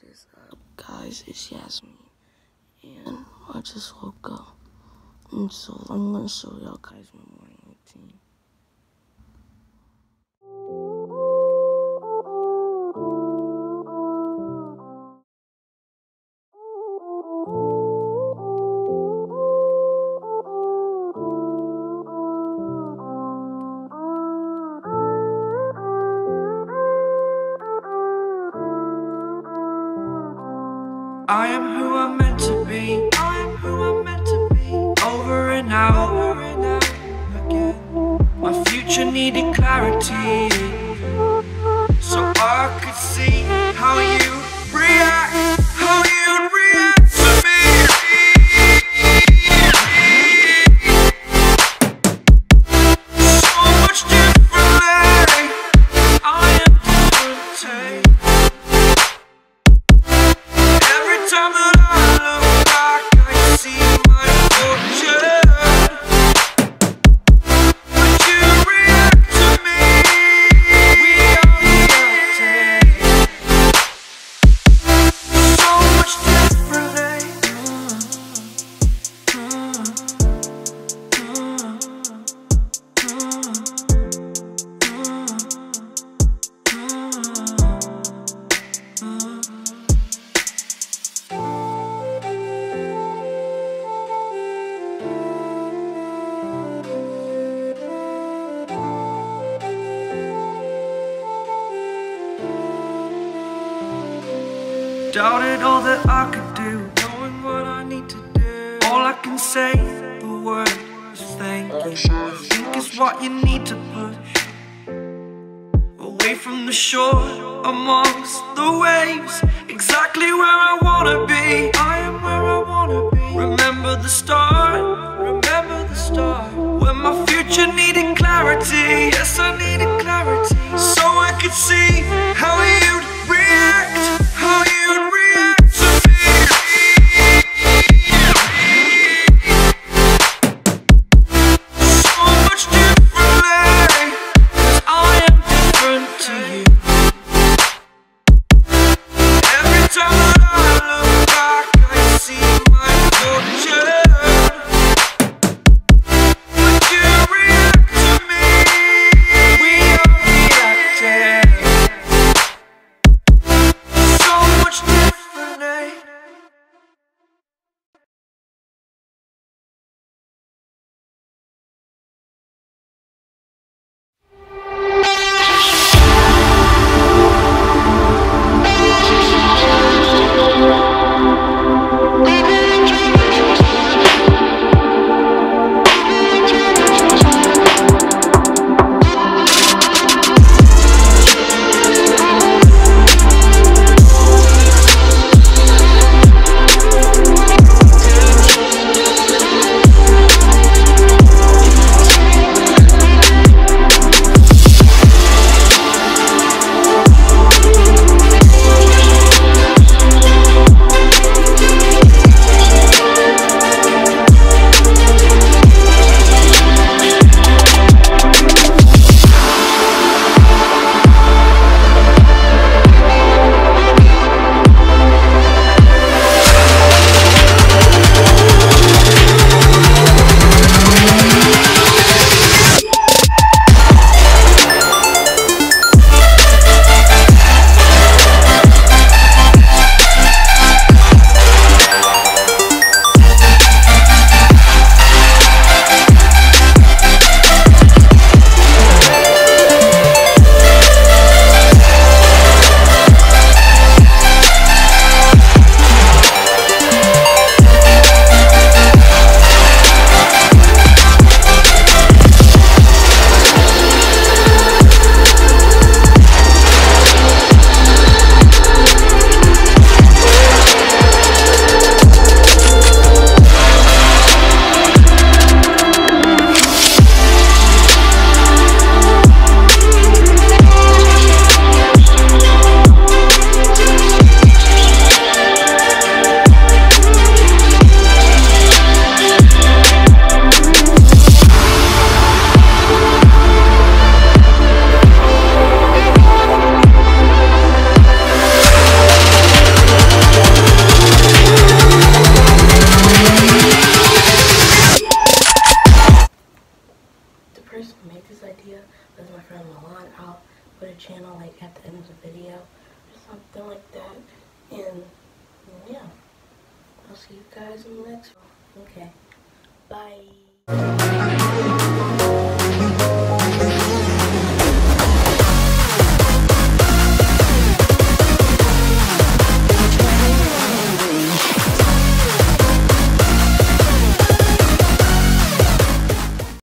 is up, guys? It's Yasmin, and I just woke up, and so I'm gonna show y'all guys my morning routine. I am who I'm meant to be. I am who I'm meant to be. Over and out again. My future needed clarity, so I could see how you react, how you'd react to me. So much differently. I am different. Time that I look back, I see my fortune. Would you react to me? We are reacting so much differently. Doubted all that I could do, knowing what I need to do. All I can say, the word is thank you. I think is what you need to push away from the shore, amongst the waves. Exactly where I wanna be. I am where I wanna be. Remember the start, when my future needed clarity. Yes, I needed clarity, so I could see how you'd react, how you'd react to me. So much differently, 'cause I am different to you. Every time that I look back, I see my fortune. Would you react to me? We are reacting personally made this idea. That's my friend Milan. I'll put a channel like at the end of the video or something like that. And yeah, I'll see you guys in the next one. Okay, bye.